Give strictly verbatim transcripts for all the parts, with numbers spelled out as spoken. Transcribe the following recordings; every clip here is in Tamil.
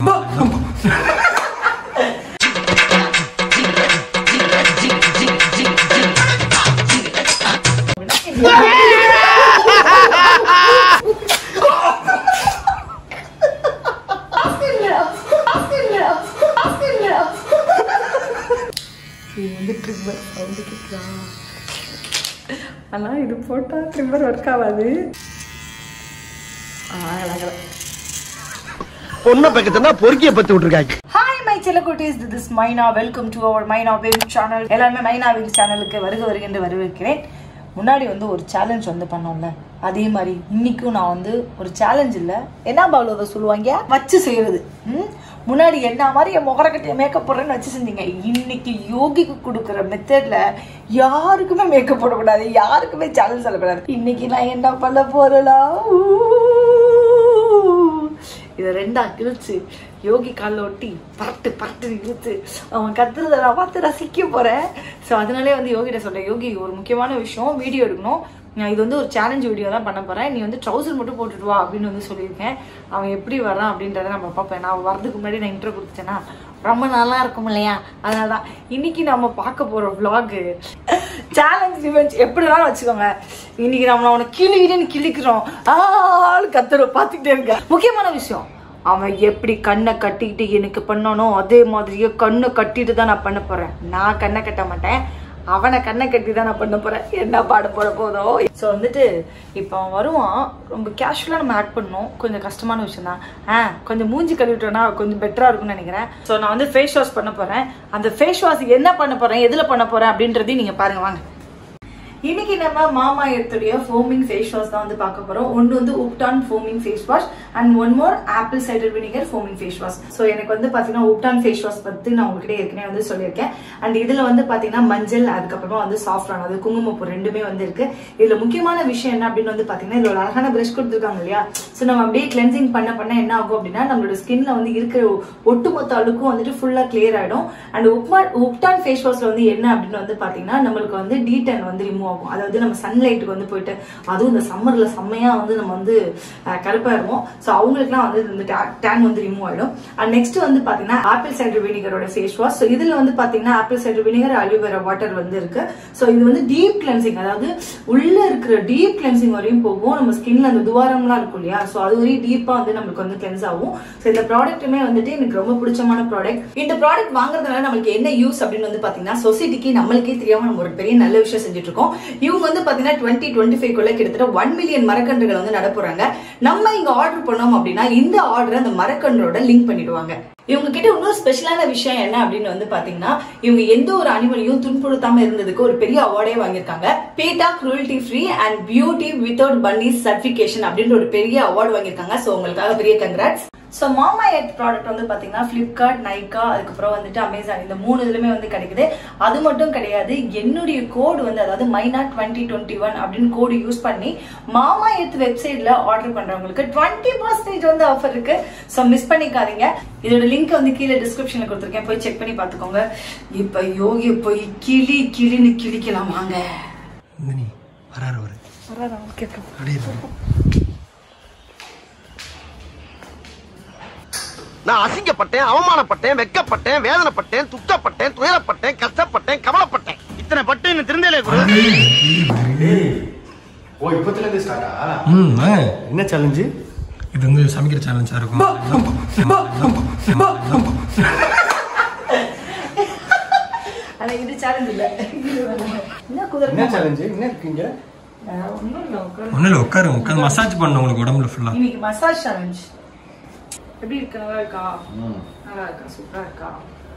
ஆனா இது போட்டா ட்ரிம்மர் ஒர்க் ஆகாது. பொண்ணை பக்கத்துனா பொறுக்கிய பத்தி விட்டுருக்காங்க. ஹாய் மை செல்ல குட்டீஸ், this is Maina. Welcome to our Maina wave channel. எல்லாருமே மைனா வேவ் சேனலுக்கு வருக வருகின்ற வரவேற்கிறேன். முன்னாடி வந்து ஒரு சேலஞ்ச் வந்து பண்ணோம்ல, அதே மாதிரி இன்னைக்கும் நான் வந்து ஒரு சேலஞ்ச் இல்லை, என்ன பாவலோத சொல்லுவாங்க, வச்சு செய்யறது. ம் முன்னாடி என்ன மாதிரி என் முகரக்கட்டிய மேக்கப் போடுறேன்னு வச்சு செஞ்சீங்க. இன்னைக்கு யோகிக்கு கொடுக்குற மெத்தட்ல யாருக்குமே மேக்கப் போடக்கூடாது, யாருக்குமே சேலஞ்ச் சொல்லக்கூடாது. இன்னைக்கு நான் என்ன பண்ண போறேனா, இதை ரெண்டா கிழிச்சு யோகி காலில் ஒட்டி பரட்டு பரட்டு இழுத்து அவன் கத்துறத நான் பார்த்து ரசிக்க போறேன். ஸோ அதனாலே வந்து யோகிட்ட சொல்றேன், யோகி ஒரு முக்கியமான விஷயம், வீடியோ எடுக்கணும், நான் இது வந்து ஒரு சேலஞ்ச் வீடியோ தான் பண்ண போறேன், நீ வந்து ட்ரௌசர் மட்டும் போட்டுட்டு வா அப்படின்னு வந்து சொல்லியிருக்கேன். அவன் எப்படி வரான் அப்படின்றத நம்ம பார்ப்பேன். நான் வரதுக்கு முன்னாடி நான் இன்ட்ரோ கொடுத்துட்டேன்னா ரொம்ப நல்லா இருக்கும் இல்லையா, அதனால தான் இன்னைக்கு நம்ம பார்க்க போற விளாக் சேலஞ்ச் ரிவெஞ்ச் எப்படினாலும் வச்சுக்கோங்க. இன்னைக்கு நம்ம அவனை கிளின்னு கிளிக்கிறோம், ஆள் கத்துறோம், பார்த்துக்கிட்டே இருக்க. முக்கியமான விஷயம், அவன் எப்படி கண்ணை கட்டிக்கிட்டு எனக்கு பண்ணானோ அதே மாதிரியே கண்ணை கட்டிட்டு தான் நான் பண்ண போறேன். நான் கண்ணை கட்ட மாட்டேன், அவனை கண்ணை கட்டி தான் நான் பண்ண போறேன். என்ன பாட போற போதோ. ஸோ வந்துட்டு இப்போ அவன் வருவான், ரொம்ப கேஷுவலாக நம்ம ஆக்ட் பண்ணணும், கொஞ்சம் கஷ்டமான விஷயம் தான். ஆ கொஞ்சம் மூஞ்சி கழுவிட்டோன்னா கொஞ்சம் பெட்டரா இருக்கும்னு நினைக்கிறேன். ஸோ நான் வந்து ஃபேஸ் வாஷ் பண்ண போறேன். அந்த ஃபேஸ் வாஷ் என்ன பண்ண போறேன், எதுல பண்ண போறேன் அப்படின்றதையும் நீங்க பாருங்க வாங்க. இன்னைக்கு நம்ம மாமா எர்த்துடைய ஃபோமிங் ஃபேஸ் வாஷ் தான் வந்து பார்க்க போறோம். ஒன்று வந்து ubtan foaming face wash and one more apple cider vinegar foaming face wash. So எனக்கு வந்து பாத்தீங்கன்னா உப்டான் ஃபேஸ் வாஷ் பத்தி நான் உங்ககிட்ட ஏற்கனவே வந்து சொல்லியிருக்கேன். அண்ட் இதுல வந்து பாத்தீங்கன்னா மஞ்சள், அதுக்கப்புறமா வந்து சாஃப்ரான், அது குங்குமப்பூ ரெண்டுமே வந்து இருக்கு. இதுல முக்கியமான விஷயம் என்ன அப்படின்னு வந்து பாத்தீங்கன்னா, இதுல ஒரு அழகான பிரஷ் கொடுத்துருக்காங்க இல்லையா. ஸோ நம்ம அப்படியே கிளென்சிங் பண்ண பண்ண என்ன ஆகும் அப்படின்னா, நம்மளோட ஸ்கின்ல வந்து இருக்கிற ஒட்டுமொத்த அழுக்கும் வந்துட்டு ஃபுல்லா கிளியர் ஆயிடும். அண்ட் உப்மா உப்டான் ஃபேஸ் வாஷ்ல வந்து என்ன அப்படின்னு வந்து பாத்தீங்கன்னா, நம்மளுக்கு வந்து டி டென் வந்து ரிமூவ், அதாவது நம்ம சன்லைட்டுக்கு வந்து போயிட்டு, அதுவும் இந்த சம்மர்ல செம்மையா வந்து நம்ம வந்து கருப்பா இருப்போம். ஸோ அவங்களுக்குலாம் வந்து இந்த டேன் வந்து ரிமூவ் ஆயிடும். அண்ட் நெக்ஸ்ட் வந்து பாத்தீங்கன்னா ஆப்பிள் சைடர் வினிகரோட ஃபேஸ் வாஷ். ஸோ இதுல வந்து பாத்தீங்கன்னா apple cider vinegar, aloe vera water வந்து இருக்கு. ஸோ இது வந்து டீப் கிளென்சிங், அதாவது உள்ள இருக்கிற டீப் கிளென்சிங் வரையும் போகும். நம்ம ஸ்கின்ல அந்த துவாரம்லாம் இருக்கும் இல்லையா, ஸோ அது வரையும் டீப்பா வந்து நம்மளுக்கு வந்து கிளென்ஸ் ஆகும். ஸோ இந்த ப்ராடக்ட்டுமே வந்துட்டு எனக்கு ரொம்ப பிடிச்சமான ப்ராடக்ட். இந்த ப்ராடக்ட் வாங்குறதுனால நம்மளுக்கு என்ன யூஸ் அப்படின்னு வந்து பாத்தீங்கன்னா, சொசைட்டிக்கு நம்மளுக்கே தெரியாம நம்ம ஒரு பெரிய நல்ல விஷயம் செஞ்சுட்டு இருக்கோம். இவங்க வந்து பாத்தீங்கன்னா டுவெண்ட்டி டுவெண்ட்டி ஃபைவ் குள்ள கிட்டத்தட்ட ஒன் மில்லியன் மரக்கன்றுகள் வந்து நட போறாங்க. நம்ம இங்க ஆர்டர் பண்ணோம் அப்படின்னா இந்த ஆர்டர் அந்த மரக்கன்றோட லிங்க் பண்ணிடுவாங்க. இவங்க கிட்ட இன்னொரு ஸ்பெஷலான விஷயம் என்ன அப்படின்னு வந்து பாத்தீங்கன்னா, இவங்க எந்த ஒரு அனிமலையும் துன்புறுத்தாம இருந்ததுக்கு ஒரு பெரிய அவார்டே வாங்கியிருக்காங்க. PETA cruelty free and beauty without bunnies certification அப்படின்ற ஒரு பெரிய அவார்டு வாங்கியிருக்காங்க. சோ உங்களுக்காக பெரிய congrats. So Mamaearth product வந்து பாத்தீங்கன்னா பிளிப்கார்ட், நைகா, அதுக்கப்புறம் வந்துட்டு அமேசான், இந்த மூணு இதுலயுமே வந்து கிடைக்குது. அது மட்டும் கிடையாது, என்னுடைய கோடு வந்து, அதாவது மைனா டுவெண்ட்டி டுவெண்ட்டி ஒன் அப்படின்னு கோடு யூஸ் பண்ணி மாமா எர்த் வெப்சைட்ல ஆர்டர் பண்றவங்களுக்கு டுவெண்ட்டி பர்சன்டேஜ் வந்து ஆஃபர் இருக்கு. ஸோ மிஸ் பண்ணிக்காதீங்க. இதோட லிங்க் வந்து கீழே டிஸ்கிரிப்ஷன்ல கொடுத்துருக்கேன், போய் செக் பண்ணி பாத்துக்கோங்க. இப்ப யோகி போய் கிளி கிளின்னு கிளிக்கலாம் வாங்க. நான் அசிங்கப்பட்டேன், அவமானப்பட்டேன், வெக்கப்பட்டேன், வேதனைப்பட்டேன், துக்கப்பட்டேன், துயரப்பட்டேன், கஷ்டப்பட்டேன், கவலைப்பட்டேன். இத்தனை பட்டு என்ன திருந்தலே குரு. ஓ இப்பத்துல இருந்து ஸ்டார்ட்டா? ம் என்ன சேலஞ்ச் இது? வந்து சமைக்கிற சேலஞ்சா இருக்கும். ஆனா இது சேலஞ்ச் இல்ல. என்ன குதிரை என்ன சேலஞ்ச்? என்ன இருக்கீங்க? ஒண்ணு இல்ல, உட்காரு உட்கார்ந்து மசாஜ் பண்ணனும் உங்களுக்கு உடம்புல ஃபுல்லா. இன்னைக்கு மசாஜ் சேலஞ்ச். எப்படி இருக்கு? நல்லா இருக்கா? நல்லா இருக்கா? சூப்பரா இருக்கா?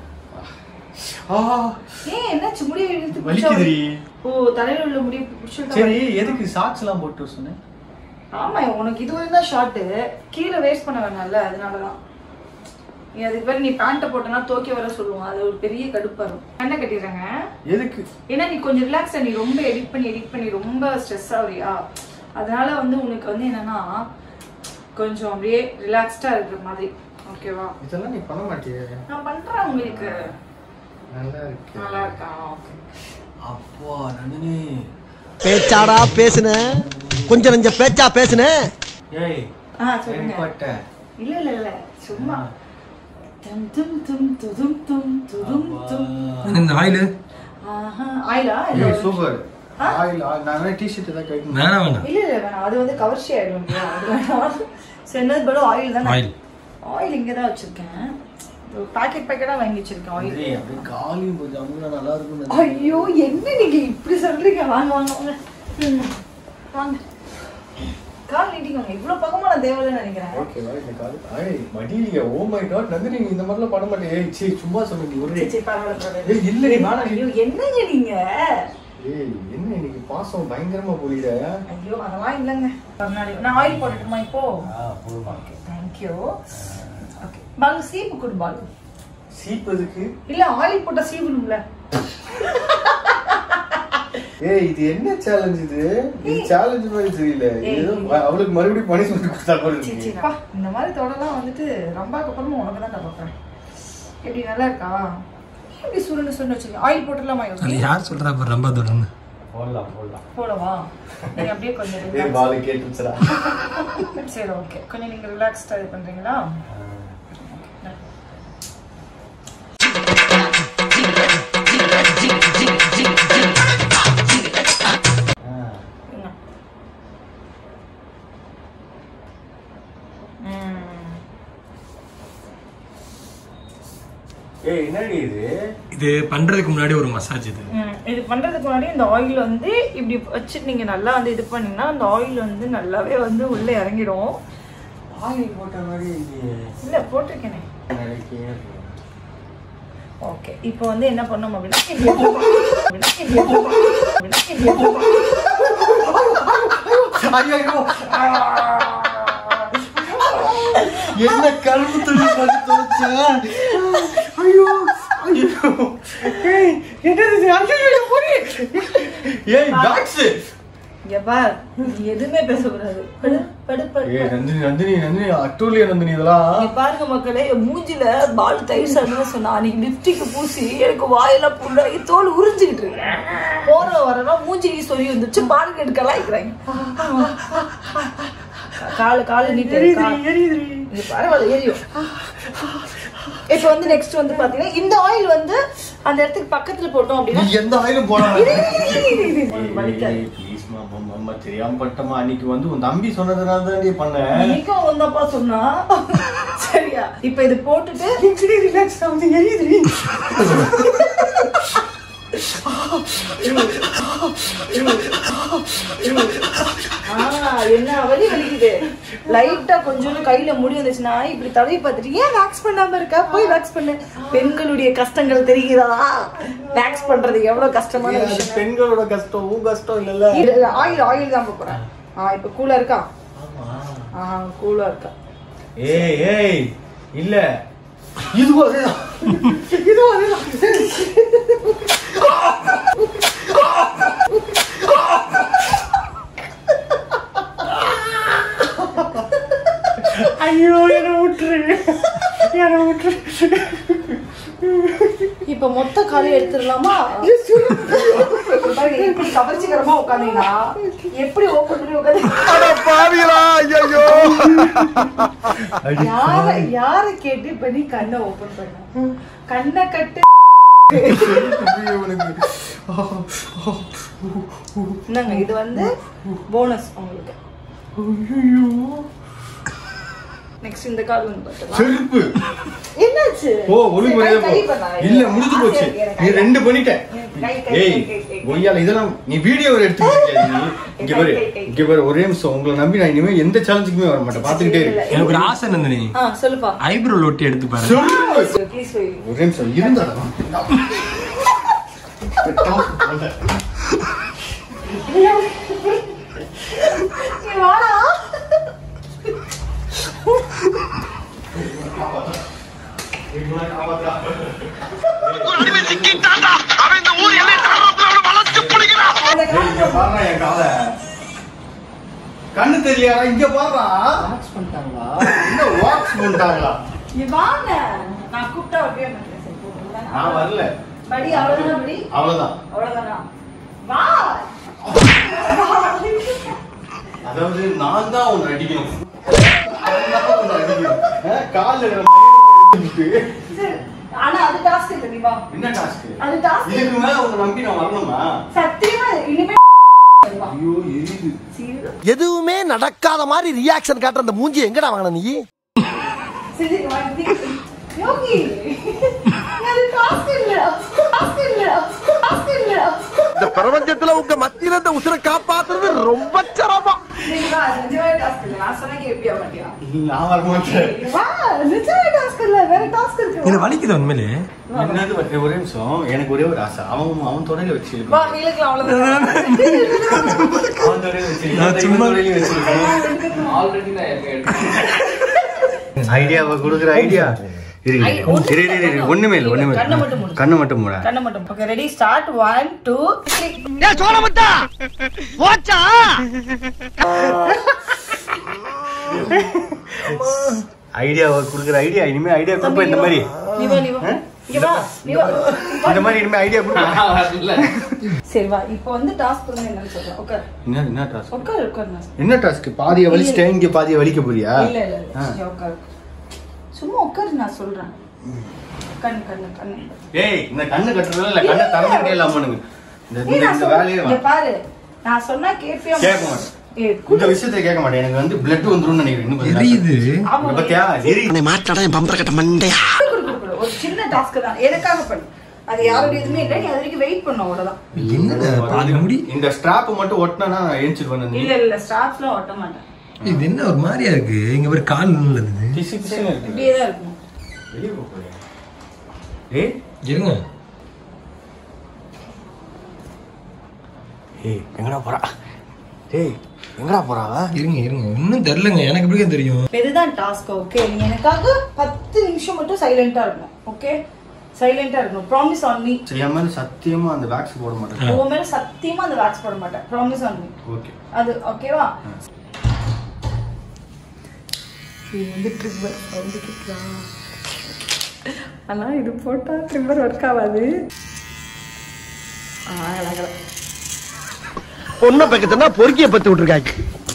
ஆ ஏய் என்னாச்சு? முடி இழுத்து வலிக்குதுடி. ஓ தலையில உள்ள முடி புடிச்சிட்டா. சரி எதுக்கு சாக்ஸ் எல்லாம் போட்டு சொன்னே? ஆமா உனக்கு இது வரைக்கும் தான் ஷார்ட், கீழே வேஸ்ட் பண்ண வேணாம்ல, அதனால தான். நீ அதுக்கு பேர் நீ பேண்ட்டை போட்டனா தோக்கி வர சொல்லுவான், அது ஒரு பெரிய கடுப்பா இருக்கும். என்ன கட்டிடுறாங்க எதுக்கு? ஏன்னா நீ கொஞ்சம் ரிலாக்ஸா, நீ ரொம்ப எடிட் பண்ணி எடிட் பண்ணி ரொம்ப ஸ்ட்ரெஸ் ஆகுறியா, அதனால வந்து உனக்கு வந்து என்னன்னா கொஞ்சம் அப்படியே ரிலாக்ஸ்டா இருக்கிற மாதிரி. ஓகேவா? இதெல்லாம் நீ பண்ண மாட்டியே. நான் பண்றேன் உங்களுக்கு. நல்லா இருக்கு. நல்லா இருக்கா? ஓகே. அப்பா நந்தினி பேச்சாடா பேசுன, கொஞ்சம் கொஞ்சம் பேச்சா பேசுன. ஏய் ஆ சொல்லுங்க. பட்ட இல்ல இல்ல இல்ல சும்மா டும் டும் டும் துதும் டும் துதும் டும். இந்த ஆயில் ஆஹா ஆயிலா சூப்பர் ஆயில் நான் டி-ஷர்ட் ஏதாவது கட்டணும் வேணாம் வேணாம் இல்ல இல்ல வேணாம் அது வந்து கவர்ச்சி ஆயிடும் இல்லையா அது வேணாம் சரி என்னது படம் ஆயில் தானே ஆயில் ஆயில் இங்கே தான் வச்சிருக்கேன் பாக்கெட் பாக்கெட்டாக வாங்கி வச்சிருக்கேன் ஆயில் அப்படியே காலியும் கொஞ்சம் அமுனா நல்லா இருக்கும் ஐயோ என்ன நீங்க இப்படி சொல்றீங்க வாங்க வாங்க வாங்க ம், வாங்க கால் நீட்டிக்கோங்க இவ்வளோ பக்கமா நான் தேவையில்லைன்னு நினைக்கிறேன் ஓகேவா இந்த கால் ஐய் மடியில ஓ மை காட் நந்தினி நீ இந்த மாதிரிலாம் பண்ண மாட்டே ஏய் சீ சும்மா சொன்னீங்க ஒரு சரி, சரி, பரவாயில்ல, பரவாயில்ல. ஏய் இல்ல நீ வேணாம் ஐயோ என்னங்க நீங்க ஏய் என்ன இன்னைக்கு பாசம் பயங்கரமா போலிட ஐயோ அதெல்லாம் இல்லைங்க கண்ணாடி நான் ஆயில் போட்டுட்டுமா இப்போ ஆ போடுமா தேங்க்யூ ஓகே பாலு சீப்பு கொடு பாலு சீப் எதுக்கு இல்ல ஆயில் போட்டா சீவுணும்ல ஏய் இது என்ன சேலஞ்ச் இது இது சேலஞ்ச் மாதிரி தெரியல ஏதோ அவளுக்கு மறுபடியும் பனிஷ்மென்ட் கொடுத்தா போல சீ, இருக்கு சீப்பா, இந்த மாதிரி தொடலாம் வந்துட்டு ரொம்பக்கு அப்புறமா உனக்கு தான் பார்க்குறேன் எப்படி நல்லா இருக்கா எப்படி சுருண்டு சுருண்டு வச்சிருக்கேன் ஆயில் போட்டுடலாமா அது யோகி யார் சொல்றா இப்போ ரொம்ப தொடர்ந்து போடலாம் போடலாம் போடவா நீங்க அப்படியே கொஞ்சம் ஏய் relax- பால் கேட்டுச்சடா சரி ஓகே கொஞ்சம் நீங்க ரிலாக்ஸ்டா இது பண்றீங்களா ஏய் என்னடி இது இது பண்றதுக்கு முன்னாடி ஒரு மசாஜ் இது இது பண்றதுக்கு முன்னாடி இந்த ஆயில் வந்து இப்படி வச்சு நீங்க நல்லா வந்து இது பண்ணீங்கன்னா அந்த ஆயில் வந்து நல்லாவே வந்து உள்ள இறங்கிடும் ஆயில் போட்ட மாதிரி இல்லையே இல்ல போட்டிருக்கேனே நினைக்கே ஓகே இப்போ வந்து என்ன பண்ணோம் அப்படின்னா அப்படின்னா அப்படின்னா என்ன கரும்பு துணி பண்ணி தோச்சா ஐயோ ஐயோ ஏய் என்னது ஐயோ போடி ஏய் டாக்ஸ் இங்க பார் நீ எதுவுமே பேசக்கூடாது படு படு படு ஏய் நந்தினி நந்தினி நந்தினி அட்டூலிய நந்தினி இதெல்லாம் நீ பாருங்க மக்களே என் மூஞ்சில பால் தயிர் சாதம் சொன்னா அன்னைக்கு லிப்டிக் பூசி எனக்கு வாயெல்லாம் புண்ணாகி தோல் உறிஞ்சுக்கிட்டு இருக்கேன் போற வரலாம் மூஞ்சிக்கு சொல்லி வந்துச்சு பாருங்க எடுக்கலாம் இருக்கிறாங்க காலு காலு நீட்டு இது பரவாயில்ல எரியும் இப்ப வந்து நெக்ஸ்ட் வந்து பாத்தீங்கன்னா இந்த ஆயில் வந்து அந்த இடத்துக்கு பக்கத்துல போட்டோம் நீ அப்படின்னா எந்த ஆயிலும் போடலாம் வலிக்காது. ப்ளீஸ் மா அம்மா தெரியாம பட்டமா அன்னைக்கு வந்து உன் தம்பி சொன்னதுனால தான் நீ பண்ண நீக்கும் வந்தப்பா சொன்னா சரியா இப்ப இது போட்டுட்டு ரிலாக்ஸ் ஆகுது எரியுது என்ன வலி வலிக்குது லைட்டா கொஞ்சம் கையில முடி வந்துச்சுன்னா இப்படி தடவி பார்த்துட்டு ஏன் வேக்ஸ் பண்ணாம இருக்கா போய் வேக்ஸ் பண்ணு பெண்களுடைய கஷ்டங்கள் தெரிகிறதா வேக்ஸ் பண்றது எவ்வளவு கஷ்டமான விஷயம் பெண்களோட கஷ்டம் உன் கஷ்டம் இல்ல ஆயில் ஆயில் தான் போறேன் ஆ இப்ப கூலா இருக்கா ஆ கூலா இருக்கா ஏய் ஏய் இல்ல இதுவும் அதேதான் இதுவும் அதேதான் ஐயோ என்ன விட்டுரு என்ன விட்டுரு இப்ப மொத்த காலையை எடுத்துடலாமா எப்படி கவர்ச்சிகரமா உட்காந்தீங்கன்னா எப்படி ஓப்பன் பண்ணி உட்காந்து பாவிகளா ஐயோ யார யார கேட்டு இப்ப நீ கண்ணை ஓபன் பண்ண கண்ணை கட்டு என்னங்க இது வந்து போனஸ் உங்களுக்கு நெக்ஸ்ட் இந்த கால் வந்து பார்த்தா செருப்பு என்னாச்சு ஓ ஒழுங்குமுறையா போ இல்ல முடிஞ்சு போச்சு நீ ரெண்டு பண்ணிட்ட ஏய் ஒய்யால இதெல்லாம் நீ வீடியோ எடுத்துக்கிட்டியா நீ இங்க பாரு இங்க பாரு ஒரே நிமிஷம் உங்களை நம்பி நான் இனிமே எந்த சேலஞ்சுக்குமே வர மாட்டேன் பாத்துக்கிட்டே இரு எனக்கு ஒரு ஆசை நந்தினி ஆ சொல்லுப்பா ஐப்ரோ ஒட்டி எடுத்து பாரு ப்ளீஸ் வெயிட் ஒரே நிமிஷம் இருந்தாடா நீ வாடா அவன் இந்த ஊர் எல்லை வளர்த்து பிடிக்கிறான் கண்ணு தெரியாதா இங்க பாடுறா என்ன வாக்ஸ் பண்ணிட்டாங்களா நீ வாங்க நான் கூப்பிட்டா அப்படியே மாட்டேன் நான் வரல படி அவ்வளவுதான் படி அவ்வளவுதான் அவ்வளவுதானா வா அதாவது நான் தான் உன்னை அடிக்கணும் நான் தான் உன்னை அடிக்கணும் காலில் இருக்கிற மயிரை ஆனா அது டாஸ்க் இல்ல நீ வா. என்ன டாஸ்க்? அது டாஸ்க். இதுக்கு மேல உங்க நம்பி நான் வரணுமா? சத்தியமா இனிமே ஐயோ எரியுது. எதுவுமே நடக்காத மாதிரி ரியாக்ஷன் காட்டுற அந்த மூஞ்சி எங்கடா வாங்கின நீ? சரி வா. யோகி அது டாஸ்க் இல்ல. டாஸ்க் இல்ல. டாஸ்க் இல்ல. இந்த பிரபஞ்சத்துல உங்க மத்தியில இந்த உசுரை காப்பாத்துறது ரொம்ப சிரமம். நீ வா. நிஜமே டாஸ்க் இல்ல. நான் சொன்னா கேப்பியா மாட்டியா? நான் வர மாட்டேன். வா. நிஜமே டாஸ்க் இல்ல. வேற டாஸ்க் இருக்கு. இது வலிக்குது உண்மையிலே. என்னது ஒரே ஒரே நிமிஷம். எனக்கு ஒரே ஒரு ஆசை. அவன் அவன் தொடையில வச்சு வா நீலக்கலாம் அவ்வளவுதான். அவன் தொடையில வச்சு நான் சும்மா ஆல்ரெடி நான் இருக்கேன். ஐடியாவை கொடுக்குற ஐடியா ஒண்ணுமே இல்ல ஒண்ணுமே கண்ணை மட்டும் மூட கண்ணை மட்டும். Okay ready start. One two three. ஏ சோழமுத்தா போச்சா? ஐடியாவை கொடுக்குற ஐடியா இனிமே ஐடியா கொடுப்பேன். இந்த மாதிரி நீ வா நீ வா. இங்க வா நீ வா. இந்த மாதிரி இனிமே ஐடியா கொடுப்பேன். சரி வா. இப்போ வந்து டாஸ்க் வந்து என்னன்னு சொல்றேன். ஓகே என்ன என்ன டாஸ்க்? உட்கார் உட்கார். என்ன டாஸ்க்? பாதியை வலிச்சிட்டேன், இங்க பாதியை வலிக்க போறியா? இல்ல இல்ல இல்ல உட்கார். சும்மா உட்காரு நான் சொல்றேன். கண்ணு கண்ணு கண்ணு. ஏய் இந்த கண்ணு கட்டுறதுல இல்ல கண்ணை திறந்துட்டே இல்லாமனுங்க. இந்த இந்த வேலையே இங்க பாரு. நான் சொன்னா கேப்பியா? கேட்க மாட்டேன். இந்த விஷயத்தை கேட்க மாட்டேன். எனக்கு வந்து பிளட் வந்துரும்னு நினைக்கிறேன். இன்னும் எரியுது. ஆமா பத்தியா எரி மாட்டாடா என் பம்பர கட்ட மண்டையா. ஒரு சின்ன டாஸ்க் தான். எனக்காக பண்ணு. அது யாரோட எதுவுமே இல்ல. நீ அது வரைக்கும் வெயிட் பண்ண அவ்வளவுதான். என்னடா பாதி முடி. இந்த ஸ்ட்ராப் மட்டும் ஒட்டினா ஏஞ்சிட்டு வந்து இல்ல இல்ல ஸ்டாப்ஸ்லாம் ஒட்ட மாட்டேன். இது என்ன ஒரு மாதிரியா இருக்கு. இங்க ஒரு கால் நல்லது. பிசி பிசின்னு இருக்கு. இப்படியே தான் இருக்கும். வெளிய போ போறேன். ஏய் இருங்க. ஏய் எங்கடா போறா? டேய் எங்கடா போறா? இருங்க இருங்க. இன்னும் தெரியலங்க. எனக்கு எப்படி தெரியும்? இதுதான் டாஸ்க். ஓகே நீ எனக்காக பத்து நிமிஷம் மட்டும் சைலண்டா இருக்கணும். ஓகே சைலண்டா இருக்கணும். Promise on me. செய்யாம சத்தியமா அந்த வேக்ஸ் போட மாட்டேன். உன் மேல சத்தியமா அந்த வேக்ஸ் போட மாட்டேன். Promise on me. ஓகே அது ஓகேவா? இது வந்து ட்ரிப்பர் வந்து கேட்கலாம். ஆனால் இது போட்டால் ட்ரிப்பர் ஒர்க் ஆகாது. அழகா பொண்ணை பக்கத்துனா பொறுக்கிய பத்து விட்டுருக்காங்க.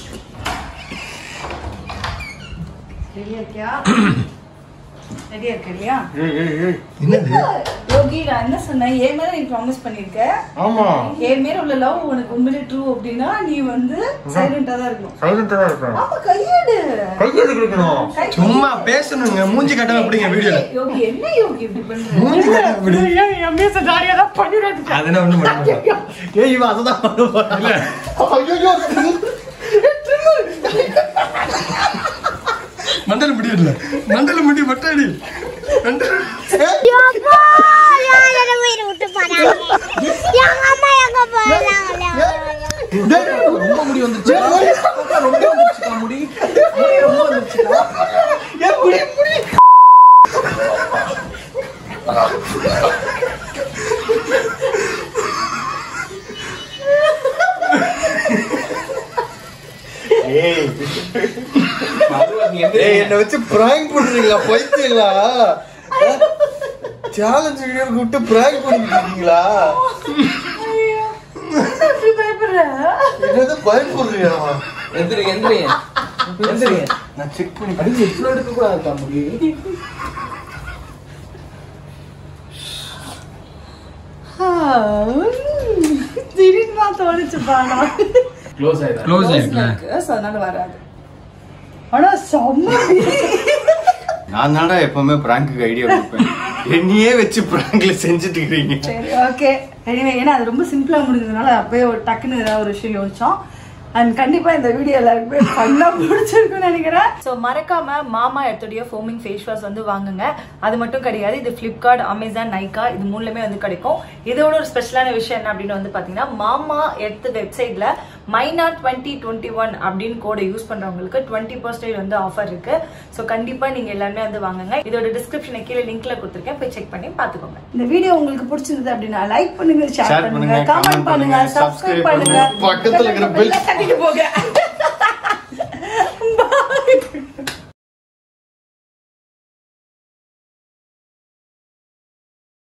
ரெடியா இருக்கியா? ரெடியா இருக்க இல்லையா? ஏய் ஏய் ஏய் என்னது? யோகி நான் என்ன சொன்னேன்? என் மேல நீ ப்ராமிஸ் பண்ணிருக்க. ஆமா என் மேல உள்ள லவ் உனக்கு உண்மையிலே ட்ரூ அப்படின்னா நீ வந்து சைலண்டா தான் இருக்கணும். சைலண்டா தான் இருக்கணும். ஆமா கையேடு. கையெடு கொடுக்கணும். சும்மா பேசணுங்க. மூஞ்சி கட்டாம அப்படிங்க வீடியோல. யோகி என்ன யோகி இப்படி பண்ற? மூஞ்சி கட்டாம அப்படி. என் மீச ஜாலியா தான் பண்ணிடுறது. அதெல்லாம் ஒண்ணும் பண்ண மாட்டேன். ஏய் இவன் அததான் பண்ண போறான். ஐயோ மண்டல முடி இல்ல. மண்டல முடி மட்டாடி. மண்டல ரொம்ப முடி வந்துருச்சு. ரொம்ப வந்துருச்சு முடி. ரொம்ப வந்துருச்சு. ஏய் முடி முடி. ஏய் ஏய் என்ன வச்சு பிராங்க் பண்றீங்களா? பைத்தியங்களா? சேலஞ்ச் வீடியோ கூப்பிட்டு பிராங்க் பண்ணிட்டீங்களா? எப்படி பயப்படுற? என்னது பயப்படுறியா? எந்திரிங்க எந்திரிங்க எந்திரிங்க. நான் செக் பண்ணி அடிச்சு எக்ஸ்ப்ளோர் எடுக்க கூடாது முடி. திடீர்னு நான் தோணிச்சுப்பா. க்ளோஸ் ஆயிடுச்சு. க்ளோஸ் ஆயிடுங்க. அதனால வராது. ஆனா செம்ம. நான் தான்டா எப்பவுமே பிராங்க்கு ஐடியா கொடுப்பேன். என்னையே வச்சு பிராங்க்ல செஞ்சுட்டு இருக்கீங்க. சரி ஓகே எனிவே ஏன்னா அது ரொம்ப சிம்பிளா முடிஞ்சதுனால அப்பயே ஒரு டக்குன்னு ஏதாவது ஒரு விஷயம் யோசிச்சோம். அண்ட் கண்டிப்பா இந்த வீடியோ எல்லாருக்குமே ஃபன்னா பிடிச்சிருக்குன்னு நினைக்கிறேன். ஸோ மறக்காம மாமா எர்த்துடைய ஃபோமிங் ஃபேஸ் வாஷ் வந்து வாங்குங்க. அது மட்டும் கிடையாது, இது பிளிப்கார்ட், அமேசான், நைகா இது மூணுலமே வந்து கிடைக்கும். இதோட ஒரு ஸ்பெஷலான விஷயம் என்ன அப்படின்னு வந்து பாத்தீங்கன்னா, மாமா எர்த் வெப்சைட்ல மைனா டுவெண்ட்டி டுவெண்ட்டி ஒன் அப்படின்னு கோடை யூஸ் பண்றவங்களுக்கு டுவெண்ட்டி பர்சன்டேஜ் வந்து ஆஃபர் இருக்கு. ஸோ கண்டிப்பா நீங்க எல்லாருமே வந்து வாங்குங்க. இதோட டிஸ்கிரிப்ஷனை கீழே லிங்க்ல கொடுத்துருக்கேன், போய் செக் பண்ணி பாத்துக்கோங்க. இந்த வீடியோ உங்களுக்கு பிடிச்சிருந்தது அப்படின்னா லைக் பண்ணுங்க, ஷேர் பண்ணுங்க, கமெண்ட் பண்ணுங்க, சப்ஸ்கிரைப் பண்ணுங்க, பக்கத்துல இருக்கிற பெல் போக